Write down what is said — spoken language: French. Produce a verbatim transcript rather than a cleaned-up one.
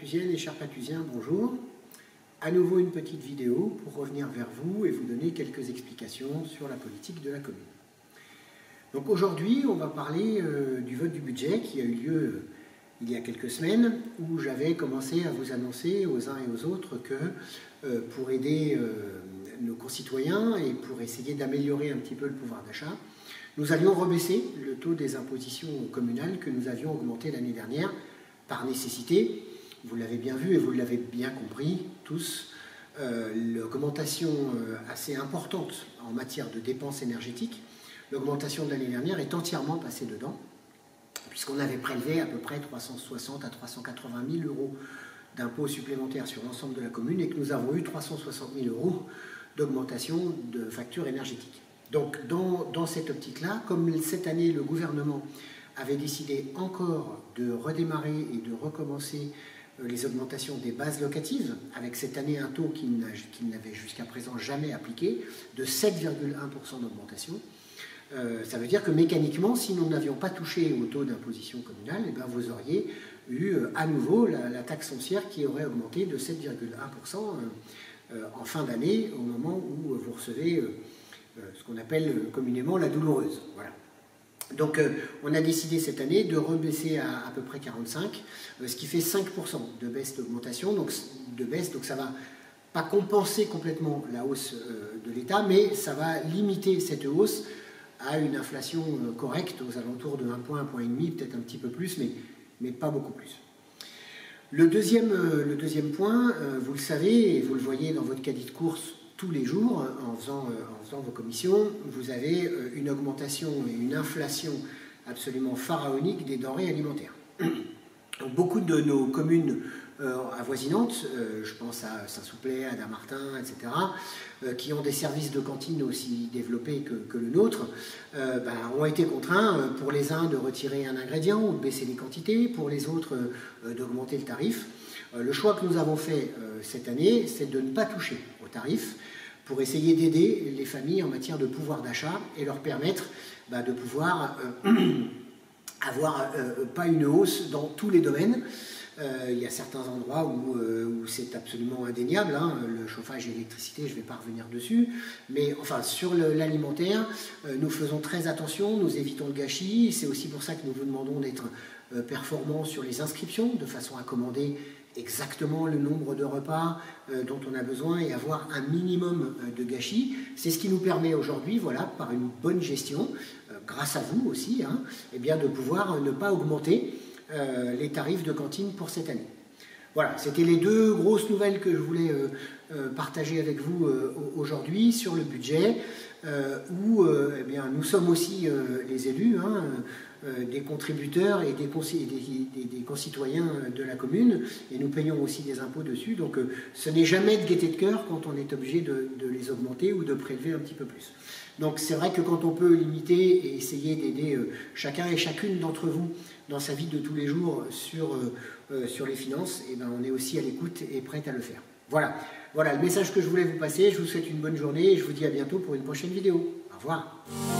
Patusiennes et chers Patusiens, bonjour. À nouveau une petite vidéo pour revenir vers vous et vous donner quelques explications sur la politique de la commune. Donc aujourd'hui, on va parler euh, du vote du budget qui a eu lieu euh, il y a quelques semaines, où j'avais commencé à vous annoncer aux uns et aux autres que euh, pour aider euh, nos concitoyens et pour essayer d'améliorer un petit peu le pouvoir d'achat, nous allions rebaisser le taux des impositions communales que nous avions augmenté l'année dernière par nécessité. Vous l'avez bien vu et vous l'avez bien compris tous, euh, l'augmentation euh, assez importante en matière de dépenses énergétiques, l'augmentation de l'année dernière est entièrement passée dedans, puisqu'on avait prélevé à peu près trois cent soixante à trois cent quatre-vingt mille euros d'impôts supplémentaires sur l'ensemble de la commune et que nous avons eu trois cent soixante mille euros d'augmentation de factures énergétiques. Donc dans, dans cette optique-là, comme cette année le gouvernement avait décidé encore de redémarrer et de recommencer les augmentations des bases locatives, avec cette année un taux qu'il n'avait jusqu'à présent jamais appliqué, de sept virgule un pour cent d'augmentation, euh, ça veut dire que mécaniquement, si nous n'avions pas touché au taux d'imposition communale, eh bien vous auriez eu euh, à nouveau la, la taxe foncière qui aurait augmenté de sept virgule un pour cent euh, euh, en fin d'année, au moment où vous recevez euh, euh, ce qu'on appelle communément la douloureuse. Voilà. Donc euh, on a décidé cette année de rebaisser à à peu près quarante-cinq, euh, ce qui fait cinq pour cent de baisse d'augmentation, donc de baisse, donc ça va pas compenser complètement la hausse euh, de l'État, mais ça va limiter cette hausse à une inflation euh, correcte aux alentours de un point, un point et demi, peut-être un petit peu plus, mais, mais pas beaucoup plus. Le deuxième, euh, le deuxième point, euh, vous le savez, et vous le voyez dans votre caddie de course tous les jours, en faisant, en faisant vos commissions, vous avez une augmentation et une inflation absolument pharaonique des denrées alimentaires. Donc, beaucoup de nos communes euh, avoisinantes, euh, je pense à Saint-Souplet, à Damartin, et cetera, euh, qui ont des services de cantine aussi développés que, que le nôtre, euh, ben, ont été contraints, euh, pour les uns, de retirer un ingrédient ou de baisser les quantités, pour les autres, euh, d'augmenter le tarif. Euh, le choix que nous avons fait euh, cette année, c'est de ne pas toucher aux tarifs, pour essayer d'aider les familles en matière de pouvoir d'achat et leur permettre bah, de pouvoir euh, avoir euh, pas une hausse dans tous les domaines. Euh, il y a certains endroits où, euh, où c'est absolument indéniable, hein, le chauffage et l'électricité, je ne vais pas revenir dessus, mais enfin sur l'alimentaire, euh, nous faisons très attention, nous évitons le gâchis, c'est aussi pour ça que nous vous demandons d'être euh, performants sur les inscriptions, de façon à commander exactement le nombre de repas euh, dont on a besoin et avoir un minimum euh, de gâchis. C'est ce qui nous permet aujourd'hui, voilà, par une bonne gestion, euh, grâce à vous aussi, hein, eh bien, de pouvoir euh, ne pas augmenter euh, les tarifs de cantine pour cette année. Voilà, c'était les deux grosses nouvelles que je voulais euh, euh, partager avec vous euh, aujourd'hui sur le budget, euh, où euh, eh bien, nous sommes aussi euh, les élus, hein, euh, des contributeurs et des, des, des, des concitoyens de la commune, et nous payons aussi des impôts dessus, donc euh, ce n'est jamais de gaieté de cœur quand on est obligé de, de les augmenter ou de prélever un petit peu plus. Donc c'est vrai que quand on peut limiter et essayer d'aider euh, chacun et chacune d'entre vous dans sa vie de tous les jours sur, euh, euh, sur les finances, et ben on est aussi à l'écoute et prêt à le faire. Voilà. Voilà le message que je voulais vous passer. Je vous souhaite une bonne journée et je vous dis à bientôt pour une prochaine vidéo. Au revoir.